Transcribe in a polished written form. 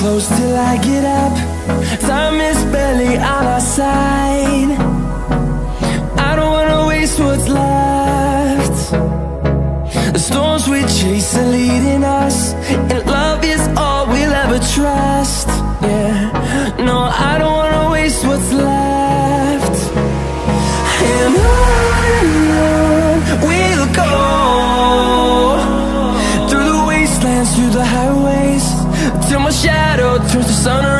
close till I get up. Time is barely on our side. I don't wanna waste what's left. The storms we chase are leading us, and love is all we'll ever trust. Yeah, no, I don't wanna waste what's left. And on we'll go, through the wastelands, through the highways, till my shadow turns to sun